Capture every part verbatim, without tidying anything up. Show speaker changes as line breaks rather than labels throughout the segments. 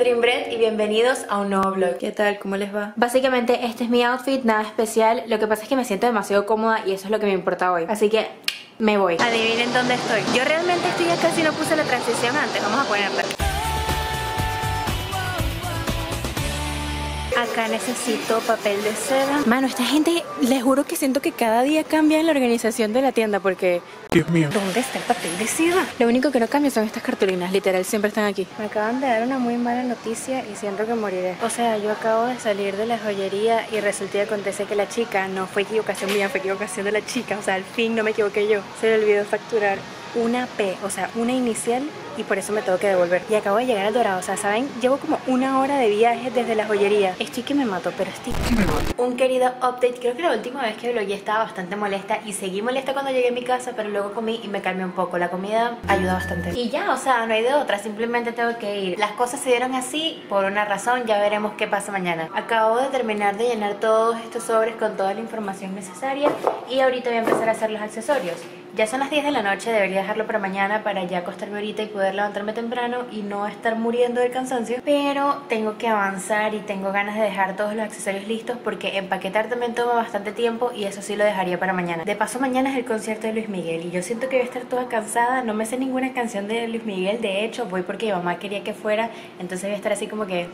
Dream Bread y bienvenidos a un nuevo vlog. ¿Qué tal? ¿Cómo les va? Básicamente este es mi outfit, nada especial. Lo que pasa es que me siento demasiado cómoda y eso es lo que me importa hoy. Así que me voy. Adivinen dónde estoy. Yo realmente estoy acá, si no puse la transición antes. Vamos a ponerla. Acá necesito papel de seda. Mano, esta gente, les juro que siento que cada día cambia en la organización de la tienda porque...
Dios mío.
¿Dónde está el papel de seda? Lo único que no cambia son estas cartulinas, literal, siempre están aquí. Me acaban de dar una muy mala noticia y siento que moriré. O sea, yo acabo de salir de la joyería y resulta y acontece que la chica no fue equivocación mía, fue equivocación de la chica. O sea, al fin no me equivoqué yo. Se le olvidó facturar una P, o sea, una inicial, y por eso me tengo que devolver. Y acabo de llegar al Dorado, o sea, ¿saben? Llevo como una hora de viaje desde la joyería. Estoy que me mato, pero estoy que me mato. Un querido update. Creo que la última vez que blogueé estaba bastante molesta y seguí molesta cuando llegué a mi casa, pero luego comí y me calmé un poco. La comida ayuda bastante. Y ya, o sea, no hay de otra, simplemente tengo que ir. Las cosas se dieron así por una razón, ya veremos qué pasa mañana. Acabo de terminar de llenar todos estos sobres con toda la información necesaria y ahorita voy a empezar a hacer los accesorios. Ya son las diez de la noche, debería dejarlo para mañana para ya acostarme ahorita y poder levantarme temprano y no estar muriendo del cansancio. Pero tengo que avanzar y tengo ganas de dejar todos los accesorios listos porque empaquetar también toma bastante tiempo y eso sí lo dejaría para mañana. De paso, mañana es el concierto de Luis Miguel y yo siento que voy a estar toda cansada. No me sé ninguna canción de Luis Miguel, de hecho voy porque mi mamá quería que fuera, entonces voy a estar así como que...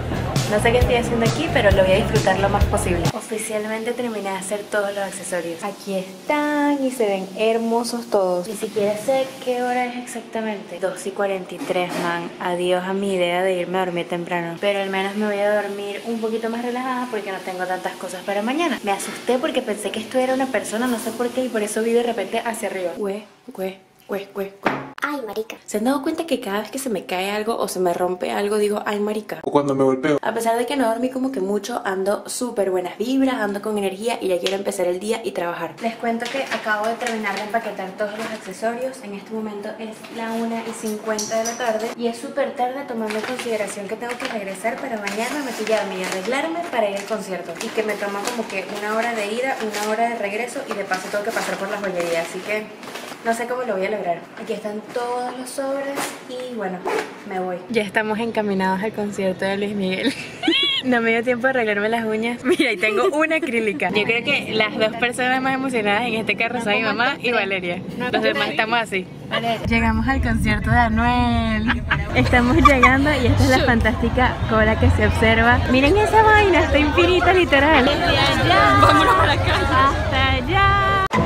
No sé qué estoy haciendo aquí, pero lo voy a disfrutar lo más posible. Oficialmente terminé de hacer todos los accesorios. Aquí están y se ven hermosos todos. Ni siquiera sé qué hora es exactamente. dos y cuarenta y tres, man. Adiós a mi idea de irme a dormir temprano. Pero al menos me voy a dormir un poquito más relajada porque no tengo tantas cosas para mañana. Me asusté porque pensé que esto era una persona, no sé por qué, y por eso vi de repente hacia arriba. Güey, güey, güey, güey, güey.
Ay, marica.
¿Se han dado cuenta que cada vez que se me cae algo o se me rompe algo digo, ay, marica?
O cuando me golpeo.
A pesar de que no dormí como que mucho, ando súper buenas vibras, ando con energía y ya quiero empezar el día y trabajar. Les cuento que acabo de terminar de empaquetar todos los accesorios. En este momento es la una y cincuenta de la tarde y es súper tarde tomando en consideración que tengo que regresar para bañarme, maquillarme y arreglarme para ir al concierto. Y que me toma como que una hora de ida, una hora de regreso y de paso tengo que pasar por la joyería, así que... no sé cómo lo voy a lograr. Aquí están todos los sobres y bueno, me voy. Ya estamos encaminados al concierto de Luis Miguel. No me dio tiempo de arreglarme las uñas. Mira, y tengo una acrílica. Yo creo que las dos personas más emocionadas en este carro son mi mamá y Valeria. Los demás estamos así. Llegamos al concierto de Anuel. Estamos llegando y esta es la fantástica cola que se observa. Miren esa vaina, está infinita literal. Desde allá. Vámonos para acá. Hasta allá.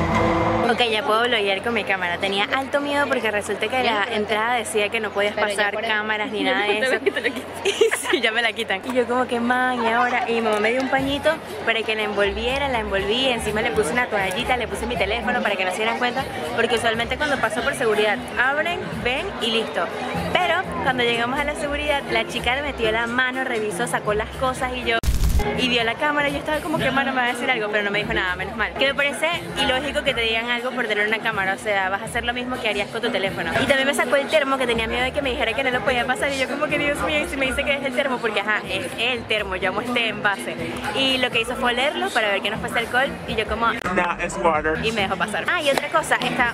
Ok, ya puedo bloguear con mi cámara. Tenía alto miedo porque resulta que la entrada decía que no podías pasar cámaras ni nada de eso. Sí, ya me la quitan. Y yo como que, man, y ahora, y mi mamá me dio un pañito para que la envolviera, la envolví, encima le puse una toallita, le puse mi teléfono para que no se dieran cuenta, porque usualmente cuando paso por seguridad, abren, ven y listo. Pero cuando llegamos a la seguridad, la chica le metió la mano, revisó, sacó las cosas y yo... y vio la cámara y yo estaba como que, mano, me va a decir algo, pero no me dijo nada, menos mal. Que me parece ilógico que te digan algo por tener una cámara, o sea, vas a hacer lo mismo que harías con tu teléfono. Y también me sacó el termo, que tenía miedo de que me dijera que no lo podía pasar y yo como que, Dios mío, y si me dice que es el termo, porque ajá, es el termo, yo amo este envase. Y lo que hizo fue leerlo para ver que no fuese alcohol y yo como...
Nah, es water.
Y me dejó pasar. Ah, y otra cosa, está...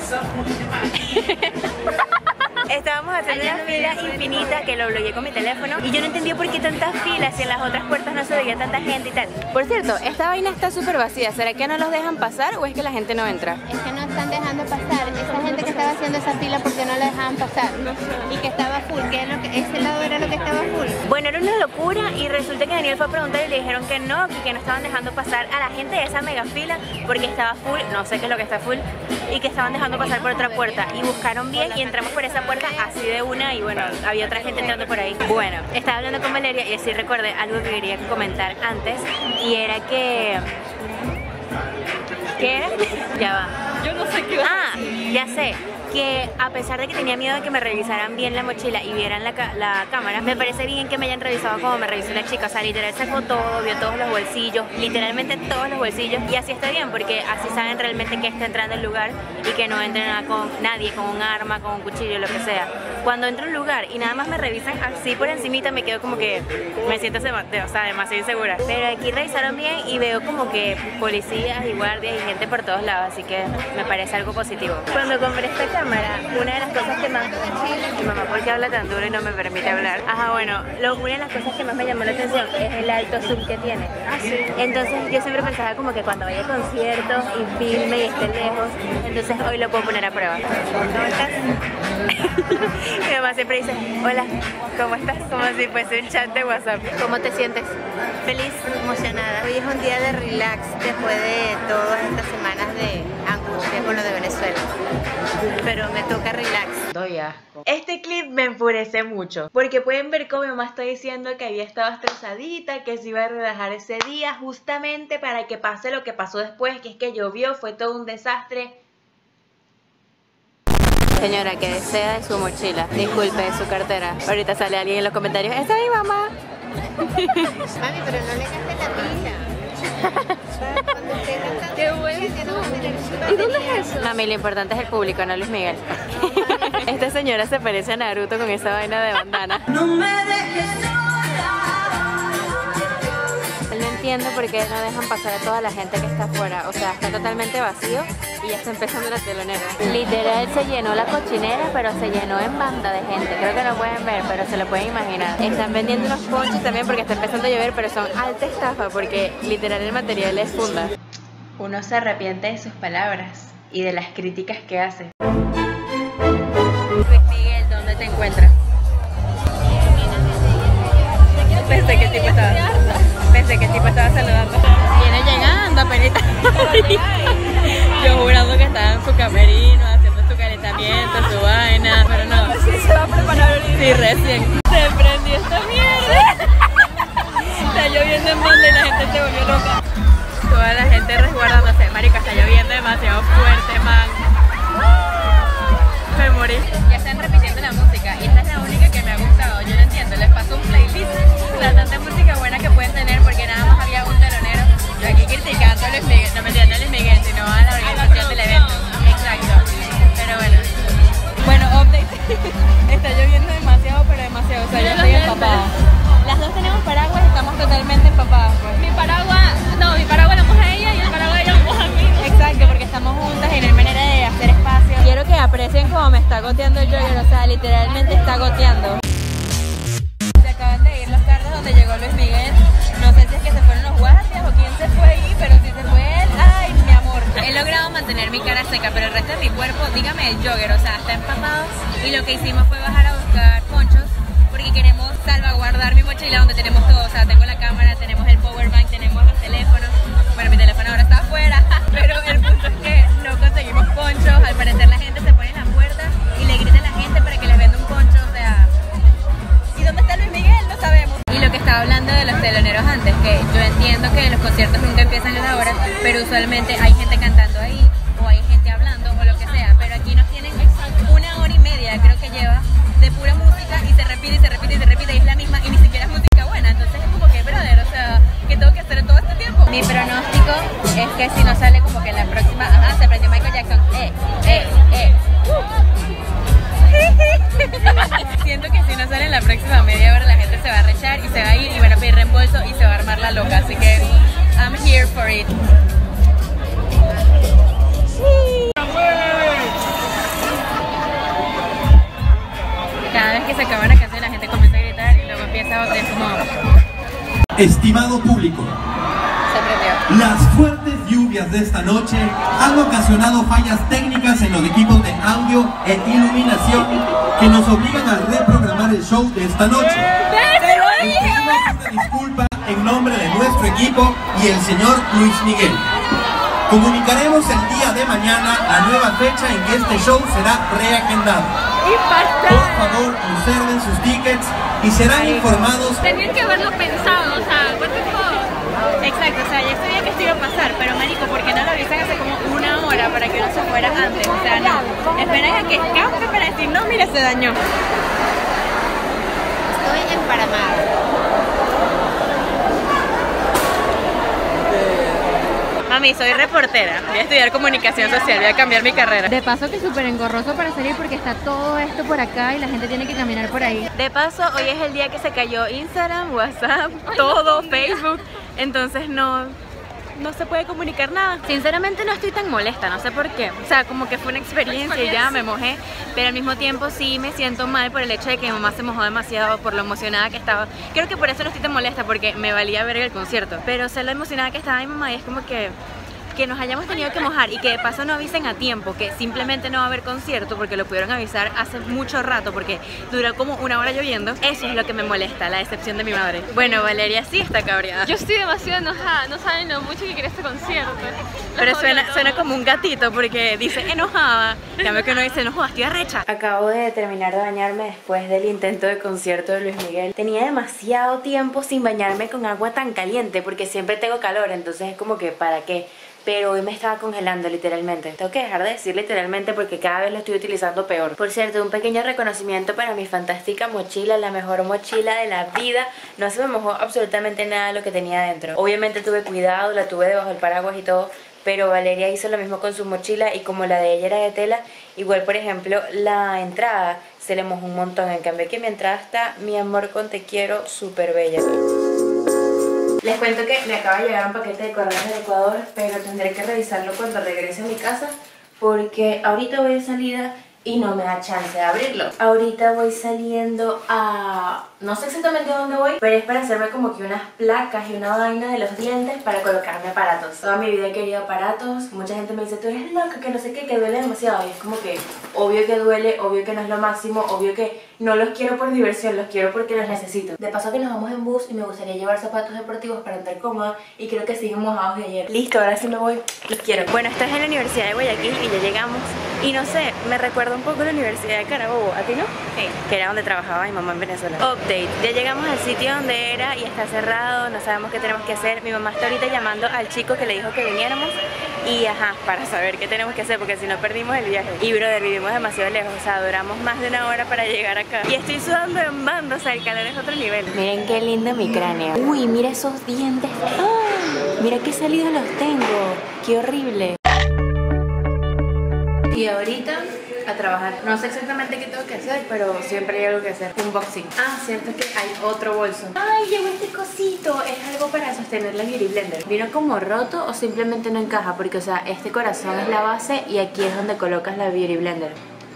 Estábamos haciendo una fila infinita que lo bloqueé con mi teléfono y yo no entendía por qué tantas filas y en las otras puertas no se veía tanta gente y tal. Por cierto, esta vaina está súper vacía. ¿Será que no los dejan pasar o es que la gente no entra?
Es que no están dejando pasar. Esa gente que estaba haciendo esa fila porque no la dejaban pasar. Y que estaba full, que, lo que ese lado era lo que estaba full.
Bueno, era una locura y resulta que Daniel fue a preguntar y le dijeron que no, que, que no estaban dejando pasar a la gente de esa mega fila porque estaba full, no sé qué es lo que está full, y que estaban dejando pasar por otra puerta. Y buscaron bien y entramos por esa puerta así de una y bueno, había otra gente entrando por ahí. Bueno, estaba hablando con Valeria y así recordé algo que quería comentar antes y era que... ¿Qué era? Ya va.
Yo no sé qué va.
Ah, ya sé. Que a pesar de que tenía miedo de que me revisaran bien la mochila y vieran la, la cámara, me parece bien que me hayan revisado como me revisó la chica. O sea, literal sacó todo, vio todos los bolsillos, literalmente todos los bolsillos. Y así está bien, porque así saben realmente que está entrando al lugar y que no entre nada con nadie, con un arma, con un cuchillo, lo que sea. Cuando entro a un lugar y nada más me revisan así por encimita, me quedo como que me siento o sea, demasiado insegura. Pero aquí revisaron bien y veo como que policías y guardias y gente por todos lados, así que me parece algo positivo. Cuando compré esta cámara, una de las cosas que más... Mi mamá, ¿por qué habla tan duro y no me permite hablar? Ajá, bueno, lo, una de las cosas que más me llamó la atención es el alto zoom que tiene. Ah, sí. Entonces yo siempre pensaba como que cuando vaya a conciertos y filme y esté lejos, entonces hoy lo puedo poner a prueba. ¿Cómo estás? Mi mamá siempre dice, hola, ¿cómo estás? Como si fuese un chat de WhatsApp. ¿Cómo te sientes? ¿Feliz?
Emocionada. Hoy es un día de relax después de todas estas semanas de angustia con lo de Venezuela. Pero me toca relax.
Doy asco. Este clip me enfurece mucho porque pueden ver cómo mi mamá está diciendo que había estado estresadita, que se iba a relajar ese día justamente para que pase lo que pasó después, que es que llovió, fue todo un desastre. Señora, que desea de su mochila, disculpe, de su cartera. Ahorita sale alguien en los comentarios, ¡esa es mi mamá!
Mami, pero no le gastes la pila.
¡Qué bueno! ¿Y dónde es eso? Mami, lo importante es el público, no Luis Miguel. Esta señora se parece a Naruto con esa vaina de bandana. No me dejes sola. No entiendo por qué no dejan pasar a toda la gente que está afuera. O sea, está totalmente vacío y ya está empezando la telonera. Literal se llenó la cochinera, pero se llenó en banda de gente. Creo que no pueden ver, pero se lo pueden imaginar. Están vendiendo unos ponchos también porque está empezando a llover, pero son alta estafa porque literal el material es funda. Uno se arrepiente de sus palabras y de las críticas que hace. Luis Miguel, ¿dónde te encuentras? Pensé que el tipo estaba, pensé que el tipo estaba saludando. Viene llegando, apenita. Yo jurando que estaba en su camerino, haciendo su calentamiento, su vaina, pero no. Se va a preparar ahorita. Sí, recién. Se prendió esta mierda. Está lloviendo en banda y la gente se volvió loca. Toda la gente resguardándose. Marica, está lloviendo demasiado fuerte, man. Me morí. Ya están repitiendo la música y esta es la única que me ha gustado. Yo no entiendo, les paso un playlist. La tanta música buena que pueden tener porque nada más había un telonero. Yo aquí criticando a Luis Miguel, no me entiendo a Luis Miguel, sino a la organización del evento. Exacto. Pero bueno. Bueno, update. Está lloviendo demasiado, pero demasiado. O sea, yo estoy empapada. Las dos tenemos paraguas y estamos totalmente empapadas. Pues.
Mi paraguas, no, mi paraguas la moja a ella y el paraguas de ella lo moja a mí.
Exacto, porque estamos juntas y no hay manera de hacer espacio. Quiero que aprecien cómo me está goteando el jogger, o sea, literalmente está goteando. Se acaban de ir los carros donde llegó Luis Miguel. No sé si es que se fueron los guardias o quién se fue ahí, pero si se fue él, ay, mi amor. He logrado mantener mi cara seca, pero el resto de mi cuerpo, dígame el jogger, o sea, está empapado. Y lo que hicimos fue bajar a buscar ponchos, porque queremos salvaguardar mi mochila donde tenemos todo. O sea, tengo la cámara, tenemos el power bank, tenemos los teléfonos. Bueno, mi teléfono ahora está afuera, pero el punto es que no conseguimos ponchos. Al parecer la gente se pone en la puerta y le grita a la gente para que les venda un poncho, o sea... ¿Y dónde está Luis Miguel? No sabemos. Y lo que estaba hablando de los teloneros antes, que yo entiendo que los conciertos nunca empiezan a una hora, pero usualmente hay gente cantando ahí, o hay gente hablando, o lo que sea. Pero aquí nos tienen una hora y media, creo que lleva, de pura música y se repite y se repite y se repite y es la misma y ni siquiera es música buena. Entonces es como que, brother, o sea, ¿qué tengo que hacer en todo este tiempo? Mi pronóstico es que si no sale como que en la próxima, ajá, se prendió Michael Jackson, eh, eh, eh. Siento que si no sale en la próxima media hora la gente se va a rechar y se va a ir y van a pedir reembolso y se va a armar la loca, así que I'm here for it. Cada vez que se acaba una canción la gente comienza a gritar y luego empieza a como...
Estimado público, las fuertes lluvias de esta noche han ocasionado fallas técnicas en los equipos de audio e iluminación que nos obligan a reprogramar el show de esta noche. Les pedimos una disculpa en nombre de nuestro equipo y el señor Luis Miguel. Comunicaremos el día de mañana la nueva fecha en que este show será reagendado. Por favor, conserven sus tickets y serán informados.
Tenían que haberlo pensado, o sea, what the fuck.
Exacto, o sea, ya sabía que esto iba a pasar, pero marico, ¿por qué no lo avisan hace como una hora para que uno se fuera antes? O sea, no, esperan a que escape para decir, no, mira, se dañó.
Estoy emparamada.
Mami, soy reportera, voy a estudiar comunicación social, voy a cambiar mi carrera.
De paso que es súper engorroso para salir porque está todo esto por acá y la gente tiene que caminar por ahí.
De paso, hoy es el día que se cayó Instagram, WhatsApp, todo, Facebook, entonces no, no se puede comunicar nada. Sinceramente no estoy tan molesta, no sé por qué. O sea, como que fue una experiencia y ya me mojé, pero al mismo tiempo sí me siento mal por el hecho de que mi mamá se mojó demasiado, por lo emocionada que estaba. Creo que por eso no estoy tan molesta, porque me valía ver el concierto, pero sé lo emocionada que estaba mi mamá y es como que que nos hayamos tenido que mojar y que de paso no avisen a tiempo que simplemente no va a haber concierto, porque lo pudieron avisar hace mucho rato porque duró como una hora lloviendo. Eso es lo que me molesta, la decepción de mi madre. Bueno, Valeria sí está cabreada.
Yo estoy demasiado enojada, no saben lo mucho que quiere este concierto. Los
Pero
odio
suena,
todos.
suena como un gatito porque dice enojada. En cambio que uno dice enojada, estoy arrecha. Acabo de terminar de bañarme después del intento de concierto de Luis Miguel. Tenía demasiado tiempo sin bañarme con agua tan caliente porque siempre tengo calor, entonces es como que ¿para qué? Pero hoy me estaba congelando literalmente. Tengo que dejar de decir literalmente porque cada vez lo estoy utilizando peor. Por cierto, un pequeño reconocimiento para mi fantástica mochila, la mejor mochila de la vida. No se me mojó absolutamente nada de lo que tenía dentro. Obviamente tuve cuidado, la tuve debajo del paraguas y todo, pero Valeria hizo lo mismo con su mochila y como la de ella era de tela, igual por ejemplo la entrada se le mojó un montón. En cambio que mi entrada está, mi amor con te quiero, súper bella. Les cuento que me acaba de llegar un paquete de correos del Ecuador, pero tendré que revisarlo cuando regrese a mi casa porque ahorita voy de salida y no me da chance de abrirlo. Ahorita voy saliendo a... no sé exactamente a dónde voy, pero es para hacerme como que unas placas y una vaina de los dientes para colocarme aparatos. Toda mi vida he querido aparatos. Mucha gente me dice, tú eres loca, que no sé qué, que duele demasiado. Y es como que obvio que duele, obvio que no es lo máximo, obvio que no los quiero por diversión, los quiero porque los necesito. De paso que nos vamos en bus y me gustaría llevar zapatos deportivos para estar cómoda y creo que siguen mojados de ayer. Listo, ahora sí me voy, los quiero. Bueno, esto es en la Universidad de Guayaquil y ya llegamos. Y no sé, me recuerda un poco a la Universidad de Carabobo, ¿a ti no? Sí. Que era donde trabajaba mi mamá en Venezuela. Update, ya llegamos al sitio donde era y está cerrado, no sabemos qué tenemos que hacer. Mi mamá está ahorita llamando al chico que le dijo que viniéramos y ajá, para saber qué tenemos que hacer porque si no perdimos el viaje. Y brother, vivimos demasiado lejos, o sea, duramos más de una hora para llegar acá. Y estoy sudando en banda, o sea, el calor es otro nivel. Miren qué lindo mi cráneo. Uy, mira esos dientes. ¡Ah! Mira qué salidos los tengo. Qué horrible. Y ahorita a trabajar. No sé exactamente qué tengo que hacer, pero siempre hay algo que hacer. Unboxing. Ah, cierto que hay otro bolso. Ay, llegó este cosito. Es algo para sostener la Beauty Blender. ¿Vino como roto o simplemente no encaja? Porque, o sea, este corazón es la base y aquí es donde colocas la Beauty Blender.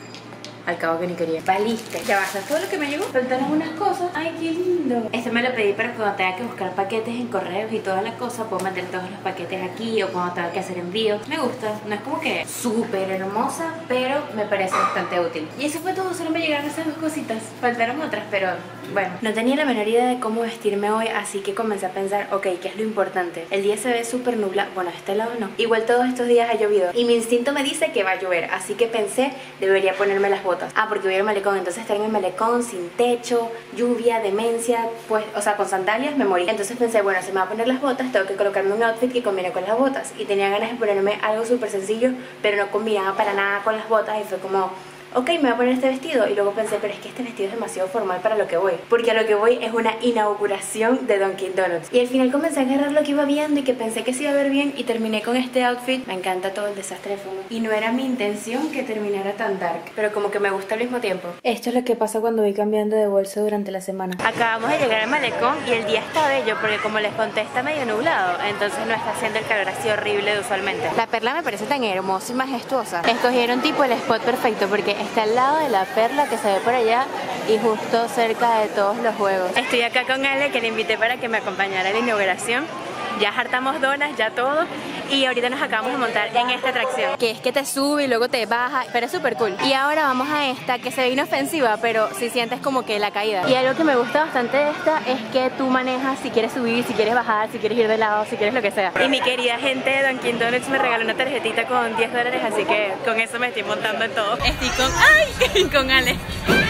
Al cabo que ni quería. Valiste. Ya basta todo lo que me llegó. Faltaron unas cosas. Ay, qué lindo. Este me lo pedí para cuando tenga que buscar paquetes en correos y todas las cosas. Puedo meter todos los paquetes aquí o cuando tenga que hacer envíos. Me gusta. No es como que súper hermosa, pero me parece bastante útil. Y eso fue todo. Solo me llegaron esas dos cositas. Faltaron otras, pero bueno. No tenía la menor idea de cómo vestirme hoy, así que comencé a pensar, ok, ¿qué es lo importante? El día se ve súper nublado. Bueno, a este lado no. Igual todos estos días ha llovido y mi instinto me dice que va a llover, así que pensé, debería ponerme las botas. Ah, porque voy al malecón, entonces estar en el malecón sin techo, lluvia, demencia, pues, o sea, con sandalias me morí. Entonces pensé, bueno, si me voy a poner las botas, tengo que colocarme un outfit que combine con las botas. Y tenía ganas de ponerme algo súper sencillo, pero no combinaba para nada con las botas y fue como... ok, me voy a poner este vestido y luego pensé, pero es que este vestido es demasiado formal para lo que voy, porque a lo que voy es una inauguración de Dunkin' Donuts. Y al final comencé a agarrar lo que iba viendo y que pensé que se iba a ver bien y terminé con este outfit. Me encanta todo el desastre de fondo y no era mi intención que terminara tan dark, pero como que me gusta al mismo tiempo. Esto es lo que pasa cuando voy cambiando de bolso durante la semana. Acabamos de llegar al malecón y el día está bello porque como les conté está medio nublado, entonces no está haciendo el calor así horrible de usualmente. La perla me parece tan hermosa y majestuosa. Escogieron tipo el spot perfecto porque está al lado de la perla que se ve por allá y justo cerca de todos los juegos. Estoy acá con Ale, que le invité para que me acompañara a la inauguración. Ya hartamos donas, ya todo. Y ahorita nos acabamos de montar en esta atracción, que es que te sube y luego te baja, pero es súper cool. Y ahora vamos a esta, que se ve inofensiva, pero si sientes como que la caída. Y algo que me gusta bastante de esta es que tú manejas si quieres subir, si quieres bajar, si quieres ir de lado, si quieres lo que sea. Y mi querida gente de Dunkin' Donuts me regaló una tarjetita con diez dólares, así que con eso me estoy montando en todo. Estoy con... ¡ay! con Ale.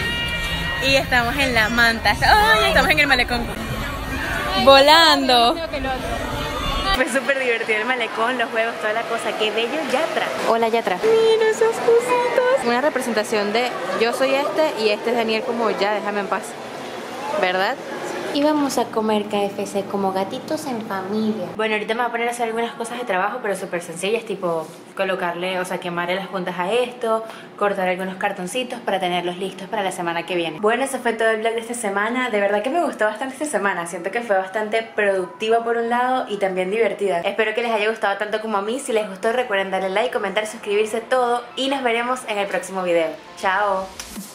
Y estamos en la manta. ¡Ay! Estamos en el malecón. Volando. Fue súper divertido el malecón, los juegos, toda la cosa. ¡Qué bello Yatra! Hola Yatra. Mira esas cositas. Una representación de yo soy este y este es Daniel como ya, déjame en paz. ¿Verdad? y vamos a comer K F C como gatitos en familia. Bueno, ahorita me voy a poner a hacer algunas cosas de trabajo, pero súper sencillas, tipo colocarle, o sea, quemarle las puntas a esto, cortar algunos cartoncitos para tenerlos listos para la semana que viene. Bueno, eso fue todo el vlog de esta semana. De verdad que me gustó bastante esta semana. Siento que fue bastante productiva por un lado y también divertida. Espero que les haya gustado tanto como a mí. Si les gustó, recuerden darle like, comentar, suscribirse, todo, y nos veremos en el próximo video. Chao.